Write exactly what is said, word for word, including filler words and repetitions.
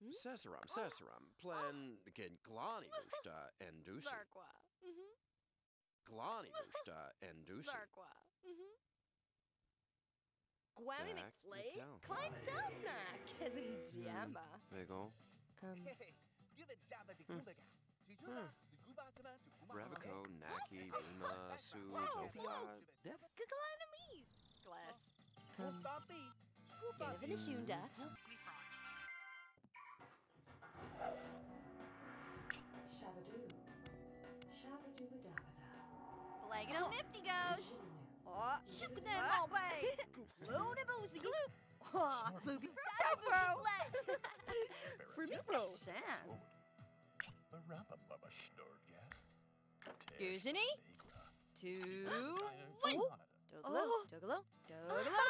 Cesarum, cesarum, plen, gen glani busta endusi. Zarqua. Mhm. Glani busta endusi. Zarqua. Mhm. Gwami Back McFlay? McDowell. Clyde Downa, Kezin Diamba. Fego. Um, Revico, Naki, Rima, Su, Tofia, Def. Gaglanamese. Glass. Um. Ganavinishunda. Shabadoo. Shabadoo-a-dabba-da. Blagging on Nifty goes. Oh, shook them all bay. Glue the boozy glue. Oh, booby bro. For me, bro. Sam. Gooseny. Two. One. Doglo. Doglo. Doglo.